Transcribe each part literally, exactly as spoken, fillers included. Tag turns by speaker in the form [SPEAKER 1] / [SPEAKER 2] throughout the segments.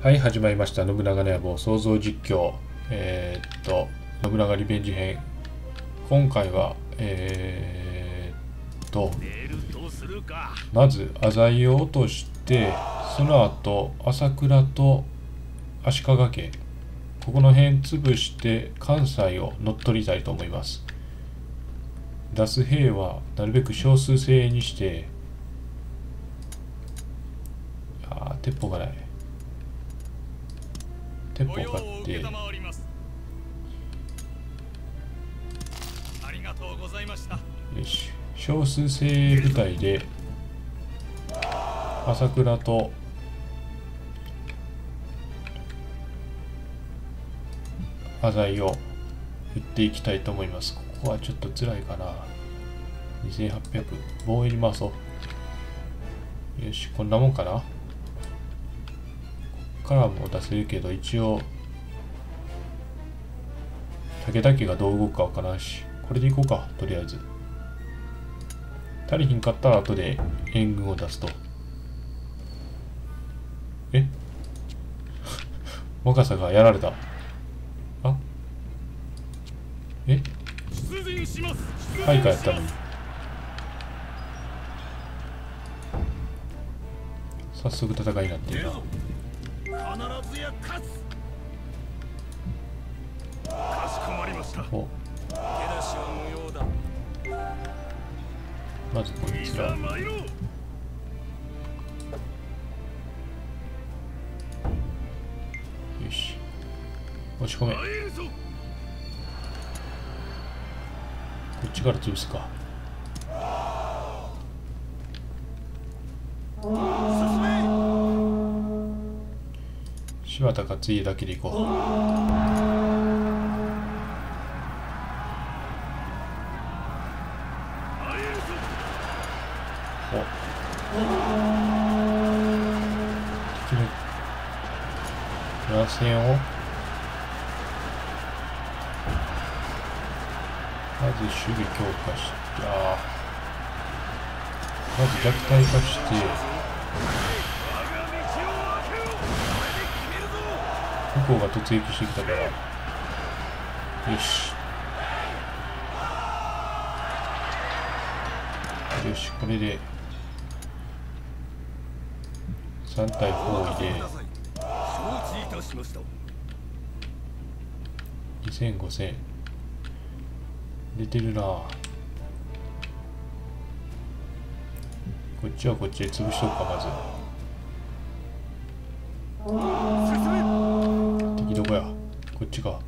[SPEAKER 1] はい、始まりました。信長の野望創造実況。えー、っと、信長リベンジ編。今回は、えー、っと、まず、浅井を落として、その後、朝倉と足利家、ここの辺潰して、関西を乗っ取りたいと思います。出す兵は、なるべく少数精鋭にして、あー、鉄砲がない。鉄砲買って、よし、少数精鋭部隊で朝倉と浅井を撃っていきたいと思います。ここはちょっと辛いかな。にせんはっぴゃく防衛に回そう。よし、こんなもんかな。こっからも出せるけど、一応武田家がどう動くかわからんし、これでいこうか。とりあえず足りひんかったら後で援軍を出すと。え若狭がやられた。あえ配下やったのに。早速戦いになってるな。
[SPEAKER 2] 必ずや勝つ。かしこまりました。
[SPEAKER 1] お
[SPEAKER 2] 手出しは無用だ。
[SPEAKER 1] まずこいつら。よし、押し込め。こっちから潰すか。柴田勝家だけでいこう。お敵の裏線をまず守備強化して、あまず弱体化して向こうが突撃してきたから、よしよし、これでさん体包囲でにせんごせん出てるな。こっちはこっちで潰しとくか。まず敵どこや。こっちか。よ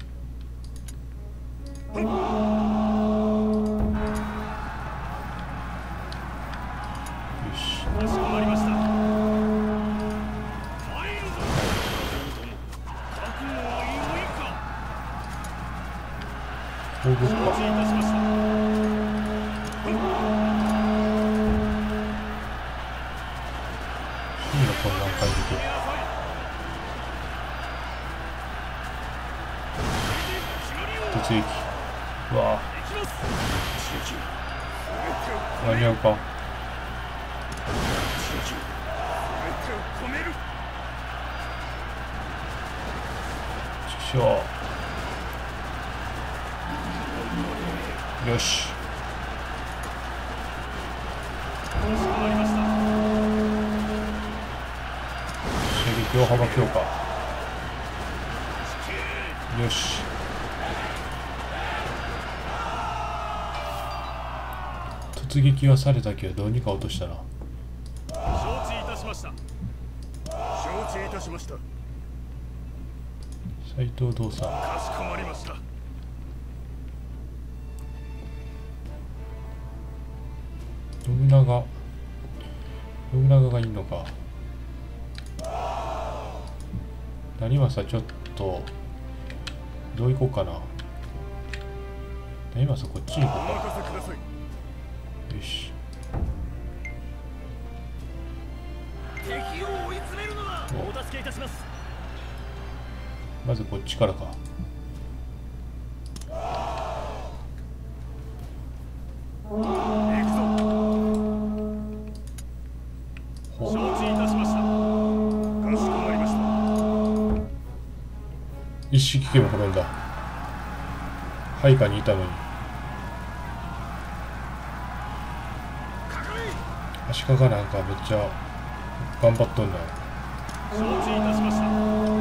[SPEAKER 1] し、攻撃か。真の混乱回復。突撃。うわぁ間に合うか。ちくしょう。よし、射撃を幅強化。よし、突撃はされたけどどうにか落としたな。
[SPEAKER 2] 承知いたしました。承知いたしました。
[SPEAKER 1] 斉藤道さん。
[SPEAKER 2] かしこまりました。
[SPEAKER 1] 信長信長がいいのか。成政ちょっとどう行こうかな。成政こっちに行こうか。よし、
[SPEAKER 2] 敵を追い詰めるのだ。お助けいたします。
[SPEAKER 1] まずこっちからか。
[SPEAKER 2] 行くぞ。承知いたしました。かしこまりました。
[SPEAKER 1] 一式剣も滅んだ。配下にいたのに。足利なんかめっちゃ頑張っとんな。
[SPEAKER 2] 承知いたしました。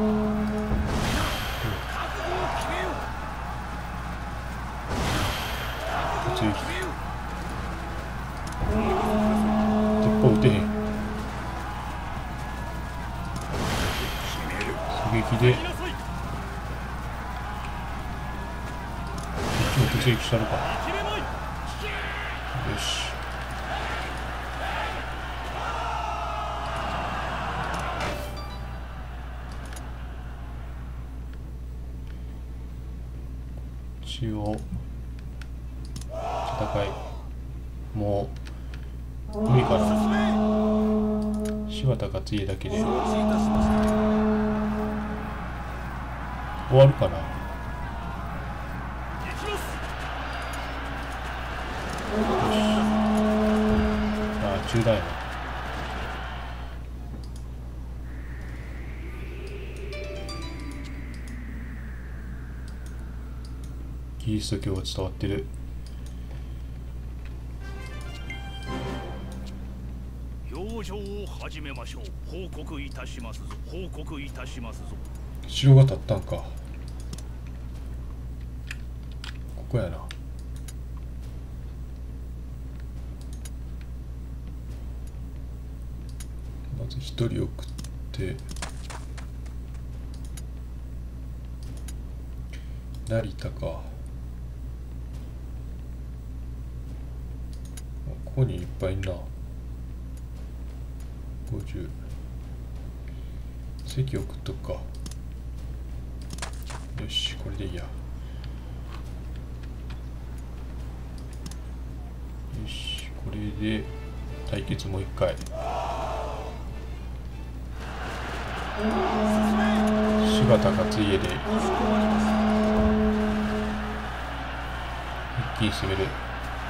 [SPEAKER 1] 突撃。鉄砲撃てへん。狙撃でこっちも突撃したのか。よし。一応戦いもう無理かな。柴田勝家だけで終わるかな。ああ中断やな。キリスト教が伝わってる。
[SPEAKER 2] 表情を始めましょう。報告いたしますぞ。報告いたしますぞ。
[SPEAKER 1] 城が建ったんか。ここやな。まず一人送って成田か。ここにいっぱいいんな。ごじゅう席送っとくか。よし、これでいいや。よし、これで対決もう一回。柴田勝家で一気に攻める。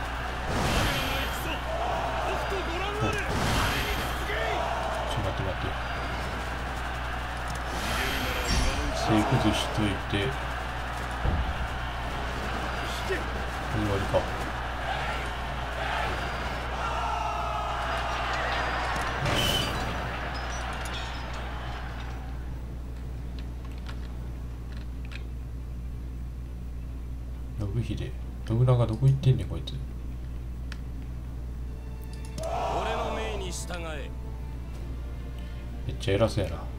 [SPEAKER 1] ちょっと待って待って。勢崩しといて、これ終わりか。信秀、信長どこ行ってんねんこいつ。
[SPEAKER 2] 俺の命に従え。
[SPEAKER 1] めっちゃ偉そうやな。よ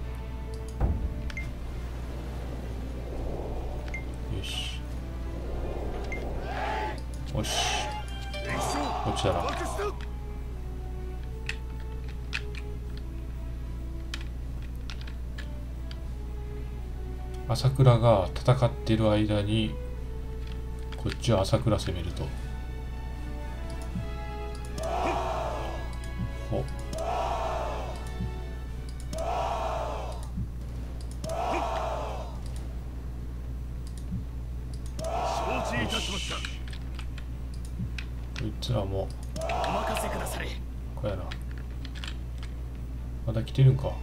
[SPEAKER 1] し。よし。落ちたな。朝倉が戦ってる間にこっちは朝倉攻めると。お
[SPEAKER 2] 承知いたしました。
[SPEAKER 1] こいつらも
[SPEAKER 2] お任せください。
[SPEAKER 1] こうやな。まだ来てるんか。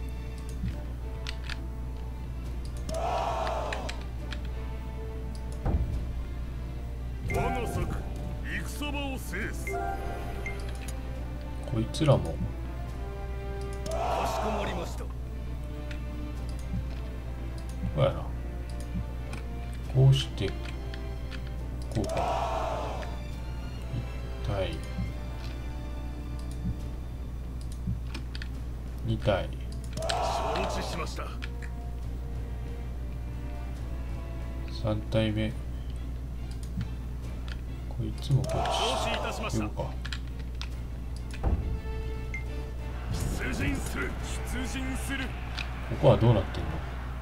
[SPEAKER 2] 我が策、戦場を制す。
[SPEAKER 1] こいつらも
[SPEAKER 2] かしこまりました。
[SPEAKER 1] こうやな。こうしてこうか。いち体に体。
[SPEAKER 2] 承知しました。
[SPEAKER 1] さん体目。こいつもこっ
[SPEAKER 2] 承知いたしました。
[SPEAKER 1] ち呼ぶか。
[SPEAKER 2] 出陣する。出陣する。
[SPEAKER 1] ここはどうなってんの。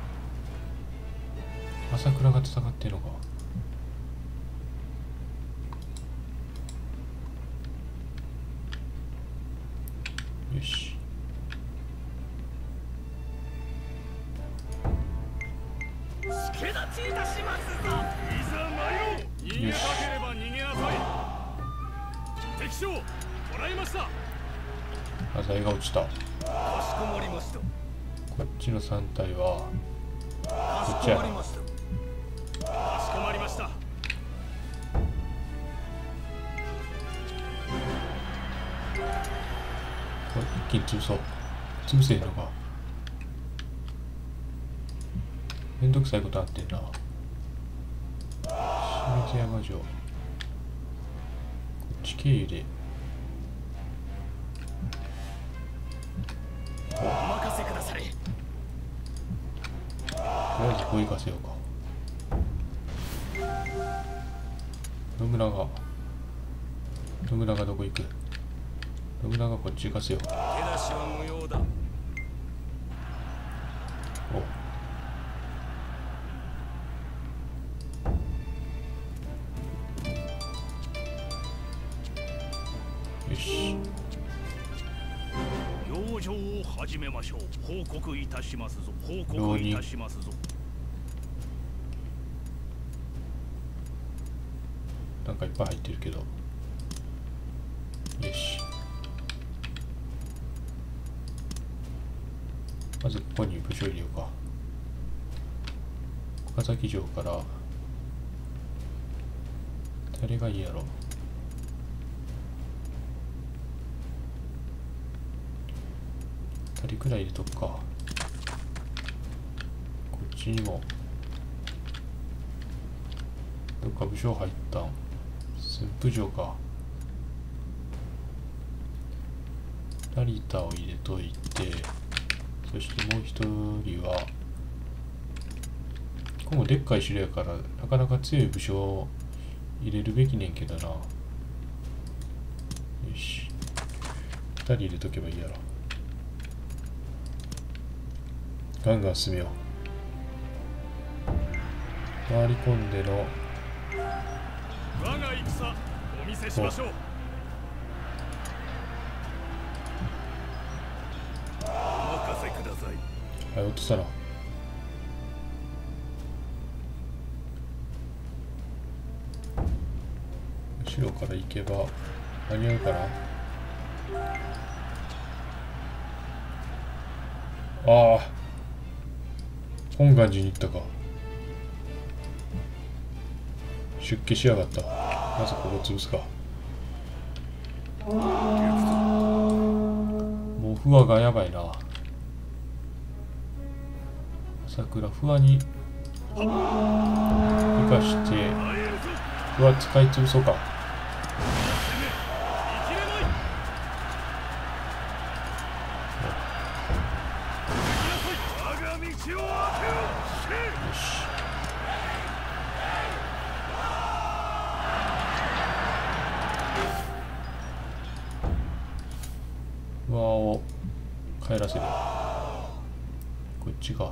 [SPEAKER 1] 朝倉が戦ってんのか。よし。
[SPEAKER 2] 助立ちいたしますぞ。いざ参ろう。逃げたければ逃げなさい。敵将、捕らえました。
[SPEAKER 1] 浅井が落ちた。
[SPEAKER 2] かしこまりました。
[SPEAKER 1] こっちのさん体は
[SPEAKER 2] かし
[SPEAKER 1] こっちやな。
[SPEAKER 2] こまりました。
[SPEAKER 1] これ一気に潰そう。潰せへんのか。めんどくさいことあってんな。清水山城。こっち経由で。
[SPEAKER 2] お任せください。
[SPEAKER 1] とりあえずこう行かせようか。信長。信長どこ行く？信長こっち行かせよう。
[SPEAKER 2] 手出しは無用だ。
[SPEAKER 1] お。よし。
[SPEAKER 2] 養生を始めましょう。報告いたしますぞ。報告いたしますぞ。
[SPEAKER 1] なんかいっぱい入ってるけど。よし。まずここに武将入れようか。岡崎城から誰がいいやろ。ふたりくらい入れとくか。こっちにもどっか武将入ったん。駿府城か。成田を入れといて、そしてもう一人はここもでっかい城やからなかなか強い武将を入れるべきねんけどな。よし、ふたり入れとけばいいやろ。ガンガン進めよう。回り込んでの
[SPEAKER 2] 我が戦お見せしましょう。お任せください。
[SPEAKER 1] はい、落としたな。後ろから行けば間に合うかな。ああ、本願寺に行ったか。出家しやがった。まずここ潰すか。もう不破がやばいな。桜不破に生かして不破使い潰そうか。不破を帰らせる。こっちか。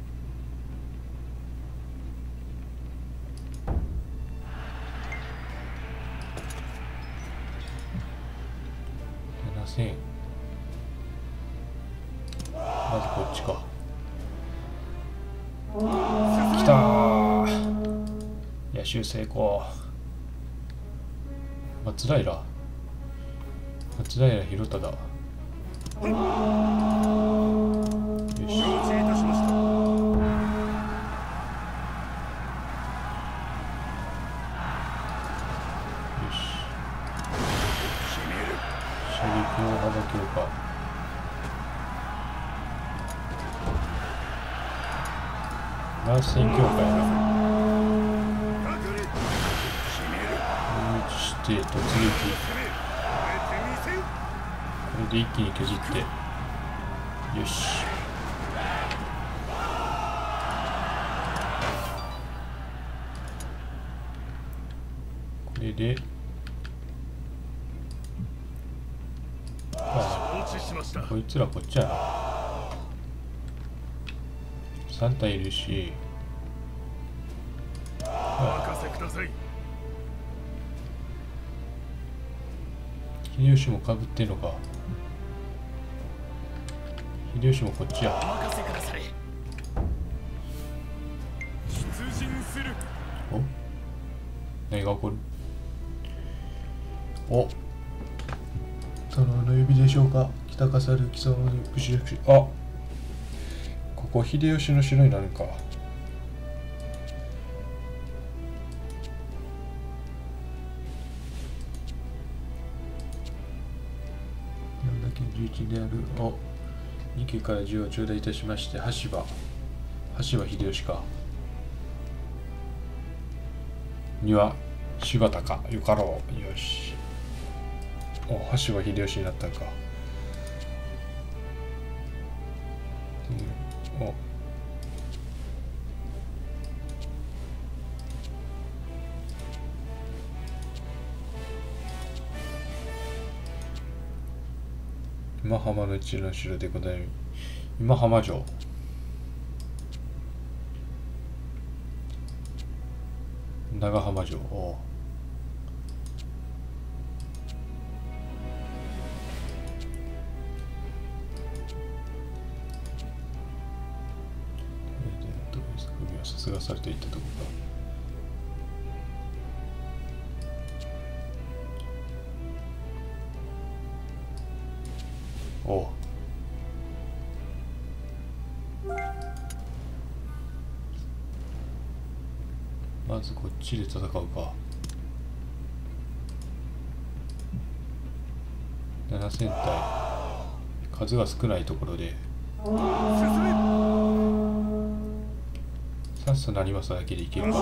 [SPEAKER 1] ななせん。まずこっちか。きたー。野襲成功。松平松平広忠。よし。
[SPEAKER 2] 承知いたしました。
[SPEAKER 1] よし。射撃をはざけようか。南戦強化やな。入手して突撃。これで一気に削って。よし。これでこいつらこっちやな。さん体いるし、
[SPEAKER 2] お任せください。
[SPEAKER 1] 秀吉もかぶってんのか。秀吉もこっちや。
[SPEAKER 2] お任せください。出陣する。
[SPEAKER 1] お、何が起こる。お、殿の指でしょうか。北笠る貴様の武士役。あ、ここ秀吉の城になるんか。 敵であるをに家から銃を頂戴いたしまして、羽柴羽柴秀吉かには柴田かよかろう。よし、お羽柴秀吉になったんか。うん、お今浜のうちの城でございます。今浜城。長浜城。お首はさすがされていったところか。おまずこっちで戦うか。ななせん体、数が少ないところでさっさなりますだけでいけるか。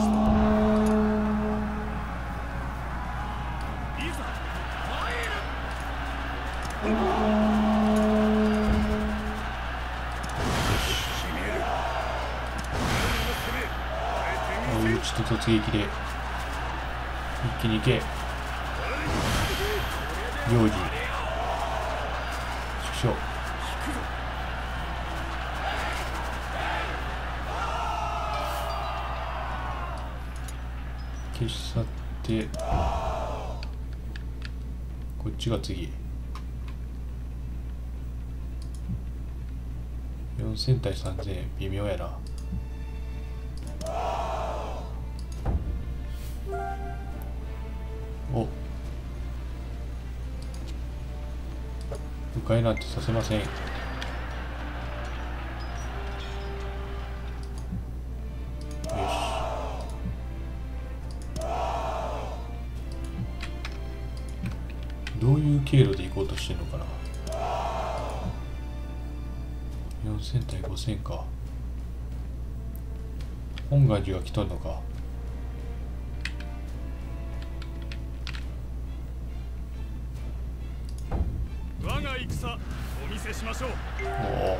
[SPEAKER 1] ちょっと突撃で一気に行け。領事縮小。消し去ってこっちが次。よんせん対さんぜん、微妙やな。お、迂回なんてさせません。よし、どういう経路で行こうとしてんのかな。よんせん対ごせんか。本願寺が来とんのか。
[SPEAKER 2] お見せしましょう。
[SPEAKER 1] おお、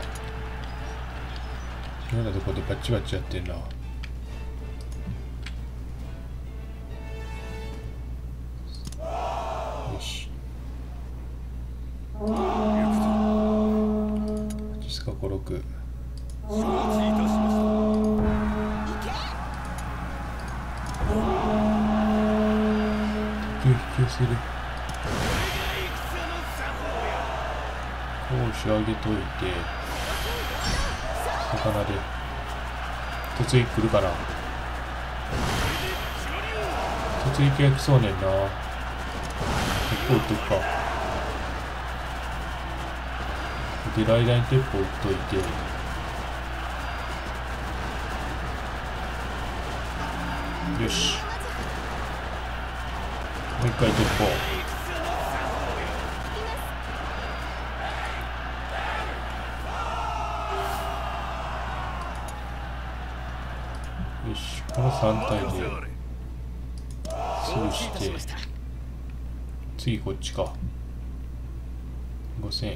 [SPEAKER 1] 妙なとこでバチバチやってんな。よし、ジスカごろく。承知いたしました。引き寄せる。仕上げといて、魚で突撃来るかな。突撃が来そうねんな。結構撃っとくか。でる間に鉄砲撃っといて、よし、もう一回鉄砲。よし、このさん体で潰して、次こっちか。ごせん。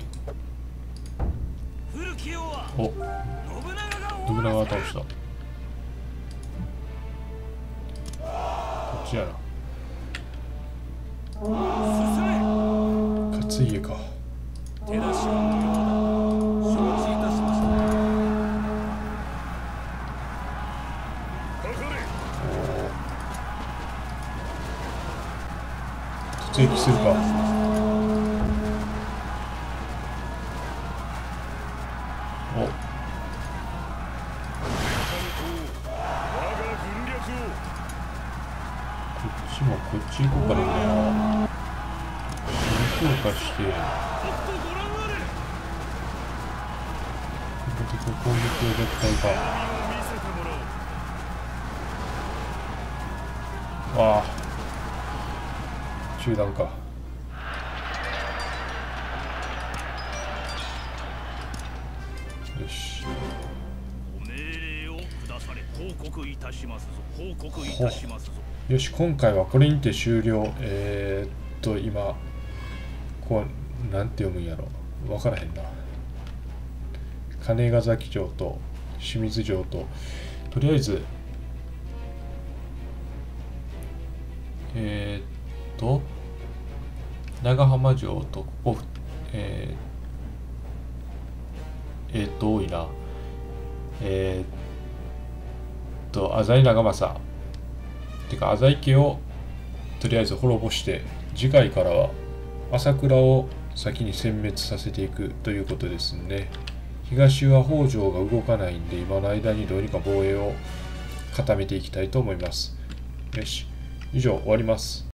[SPEAKER 1] お、信長が倒した。こっちやな。勝家か。手出しを承知いたしました。突撃するか。お、こっちもこっち行こうかな。強化して、ここで攻撃を絶対か。わあ、中断か。 よし。
[SPEAKER 2] ご命令を下され。報告いたしますぞ。報告いたしますぞ。
[SPEAKER 1] よし、今回はこれにて終了。えー、っと、今、こう、なんて読むんやろ。わからへんな。金ヶ崎城と清水城と、とりあえず、えー、っと、長浜城と、ここ、えー、えー、っと、多いな。えー、っと、浅井長政。てか、浅井家をとりあえず滅ぼして、次回からは朝倉を先に殲滅させていくということですね。東は北条が動かないんで、今の間にどうにか防衛を固めていきたいと思います。よし、以上終わります。